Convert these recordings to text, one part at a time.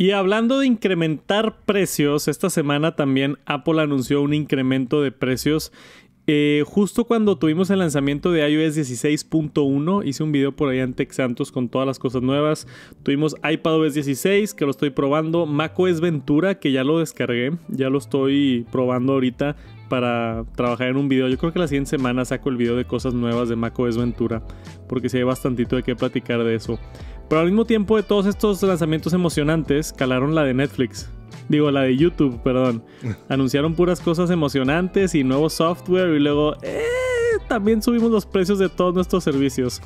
Y hablando de incrementar precios, esta semana también Apple anunció un incremento de precios. Justo cuando tuvimos el lanzamiento de iOS 16.1, hice un video por ahí en Tech Santos con todas las cosas nuevas. Tuvimos iPadOS 16, que lo estoy probando. macOS Ventura, que ya lo descargué. Ya lo estoy probando ahorita para trabajar en un video. Yo creo que la siguiente semana saco el video de cosas nuevas de macOS Ventura, porque sí hay bastantito de qué platicar de eso. Pero al mismo tiempo de todos estos lanzamientos emocionantes, calaron la de Netflix. Digo, la de YouTube, perdón. Anunciaron puras cosas emocionantes y nuevo software y luego... también subimos los precios de todos nuestros servicios.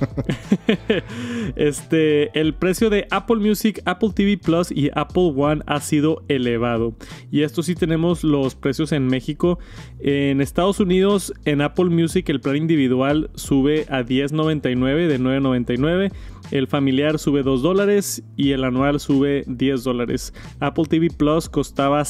El precio de Apple Music, Apple TV Plus y Apple One ha sido elevado. Y esto sí tenemos los precios en México. En Estados Unidos, en Apple Music, el plan individual sube a $10.99 de $9.99. El familiar sube $2 y el anual sube $10. Apple TV Plus costaba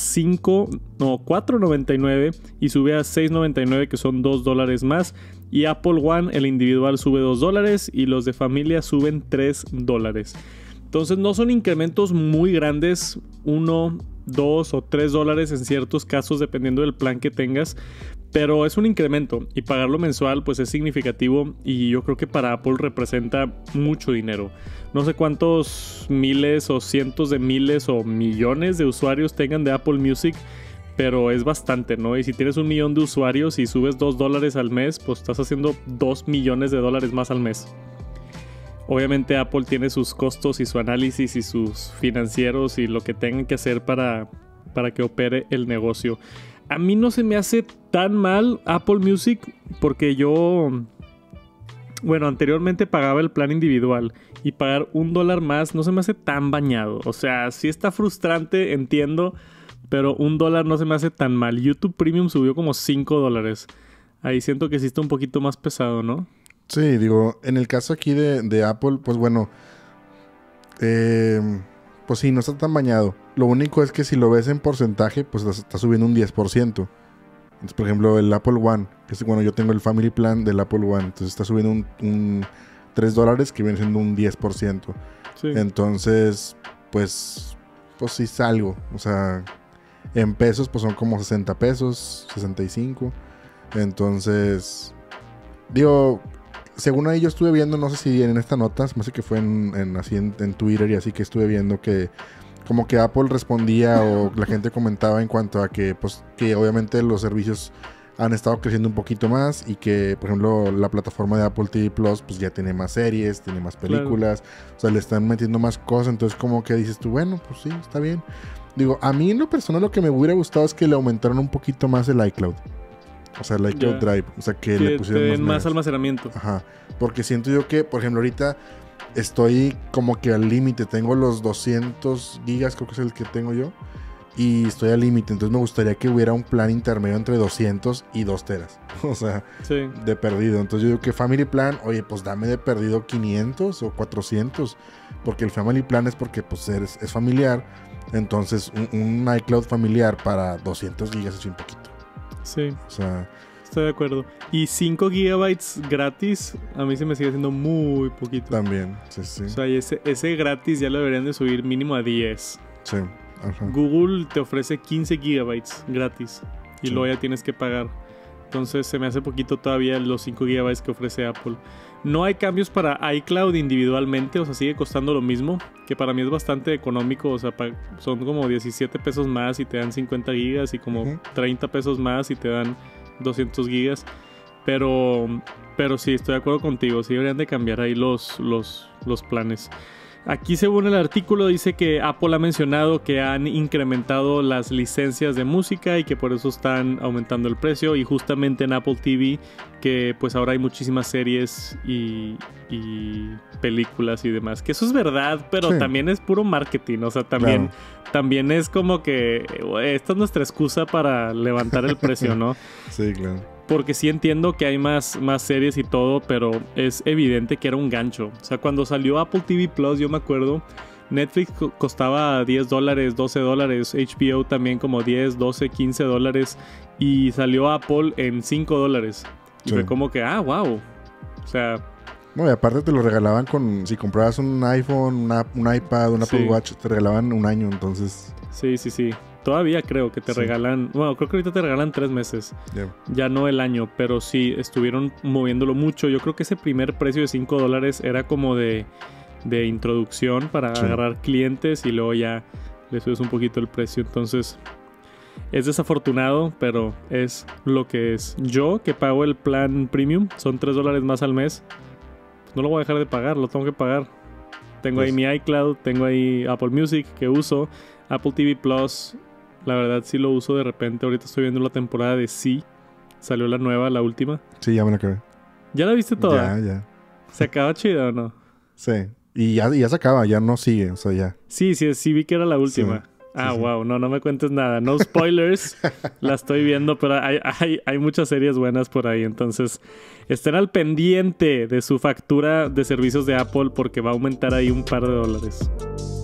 $4.99 y sube a $6.99, que son $2 más. Y Apple One, el individual, sube $2 y los de familia suben $3. Entonces no son incrementos muy grandes, $1, $2 o $3 en ciertos casos, dependiendo del plan que tengas. Pero es un incremento y pagarlo mensual pues es significativo, y yo creo que para Apple representa mucho dinero. No sé cuántos miles o cientos de miles o millones de usuarios tengan de Apple Music, pero es bastante, ¿no? Y si tienes 1 millón de usuarios y subes $2 al mes, pues estás haciendo $2 millones más al mes. Obviamente Apple tiene sus costos y su análisis y sus financieros y lo que tengan que hacer para que opere el negocio. A mí no se me hace tan mal Apple Music porque yo, anteriormente pagaba el plan individual y pagar $1 más no se me hace tan bañado. O sea, sí está frustrante, entiendo, pero $1 no se me hace tan mal. YouTube Premium subió como $5. Ahí siento que sí está un poquito más pesado, ¿no? Sí, digo, en el caso aquí de Apple, pues bueno, pues sí, no está tan bañado. Lo único es que si lo ves en porcentaje, pues está subiendo un 10%. Entonces, por ejemplo, el Apple One, que es, yo tengo el Family Plan del Apple One, entonces está subiendo un $3, que viene siendo un 10%. Sí. Entonces, pues sí es algo. O sea, en pesos, pues son como 60 pesos, 65. Entonces, digo, según ahí yo estuve viendo, no sé si en esta nota, me parece que fue en Twitter y así, que estuve viendo que como que Apple respondía o la gente comentaba en cuanto a que, pues, que obviamente los servicios han estado creciendo un poquito más y que, por ejemplo, la plataforma de Apple TV Plus, pues ya tiene más series, tiene más películas, claro. O sea, le están metiendo más cosas, entonces como que dices tú, bueno, pues sí, está bien. Digo, a mí en lo personal lo que me hubiera gustado es que le aumentaran un poquito más el iCloud. O sea, el iCloud Drive. O sea, que le pusieron más almacenamiento. Ajá. Porque siento yo que, por ejemplo, ahorita estoy como que al límite. Tengo los 200 gigas, creo que es el que tengo yo. Y estoy al límite. Entonces me gustaría que hubiera un plan intermedio entre 200 y 2 teras. O sea, sí, de perdido. Entonces yo digo que Family Plan, oye, pues dame de perdido 500 o 400. Porque el Family Plan es porque pues es familiar. Entonces un iCloud familiar para 200 gigas es un poquito. Sí, o sea, estoy de acuerdo. Y 5 gigabytes gratis a mí se me sigue haciendo muy poquito. También, sí. O sea, ese gratis ya lo deberían de subir mínimo a 10. Sí, ajá. Google te ofrece 15 gigabytes gratis y luego ya tienes que pagar. Entonces se me hace poquito todavía los 5 gigabytes que ofrece Apple. No hay cambios para iCloud individualmente, o sea, sigue costando lo mismo, que para mí es bastante económico. O sea, son como 17 pesos más y te dan 50 gigas y como 30 pesos más y te dan 200 gigas. Pero sí, estoy de acuerdo contigo, sí deberían de cambiar ahí los planes. Aquí, según el artículo, dice que Apple ha mencionado que han incrementado las licencias de música y que por eso están aumentando el precio. Y justamente en Apple TV, que pues ahora hay muchísimas series y películas y demás. Que eso es verdad, pero también es puro marketing. O sea, también es como que esta es nuestra excusa para levantar el precio, ¿no? Sí, claro. Porque sí entiendo que hay más series y todo, pero es evidente que era un gancho. O sea, cuando salió Apple TV Plus, yo me acuerdo, Netflix costaba $10, $12, HBO también como $10, $12, $15, y salió Apple en $5. Y fue como que, wow. O sea, No, y aparte te lo regalaban si comprabas un iPhone, un iPad, un Apple Watch, te regalaban un año, entonces... Sí. Todavía creo que te regalan... Bueno, creo que ahorita te regalan 3 meses. Ya no el año, pero sí, estuvieron moviéndolo mucho. Yo creo que ese primer precio de $5 era como de introducción para agarrar clientes y luego ya le subes un poquito el precio. Entonces, es desafortunado, pero es lo que es. Yo, que pago el plan premium, son $3 más al mes. No lo voy a dejar de pagar, lo tengo que pagar. Tengo ahí mi iCloud, tengo ahí Apple Music que uso, Apple TV Plus, la verdad sí lo uso de repente. Ahorita estoy viendo la temporada de Sí, salió la nueva, la última. Sí, ya me la acabé. ¿Ya la viste toda? Ya. ¿Se acaba chida o no? Sí, y ya se acaba, ya no sigue, o sea, ya. Sí vi que era la última. Sí. Wow, no me cuentes nada. No spoilers. La estoy viendo, pero hay muchas series buenas por ahí. Entonces, estén al pendiente de su factura de servicios de Apple porque va a aumentar ahí un par de dólares.